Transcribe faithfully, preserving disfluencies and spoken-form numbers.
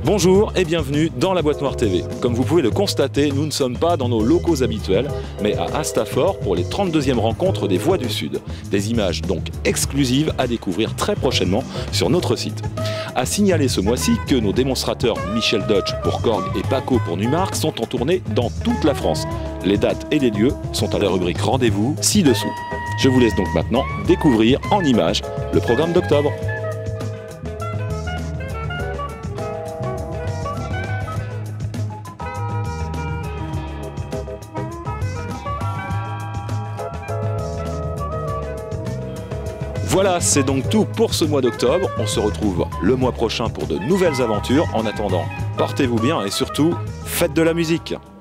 Bonjour et bienvenue dans la Boîte Noire T V. Comme vous pouvez le constater, nous ne sommes pas dans nos locaux habituels, mais à Astafort pour les trente-deuxièmes rencontres des Voix du Sud. Des images donc exclusives à découvrir très prochainement sur notre site. À signaler ce mois-ci que nos démonstrateurs Michel Dodge pour Korg et Paco pour Numark sont en tournée dans toute la France. Les dates et les lieux sont à la rubrique Rendez-vous ci-dessous. Je vous laisse donc maintenant découvrir en images le programme d'octobre. Voilà, c'est donc tout pour ce mois d'octobre. On se retrouve le mois prochain pour de nouvelles aventures. En attendant, portez-vous bien et surtout, faites de la musique.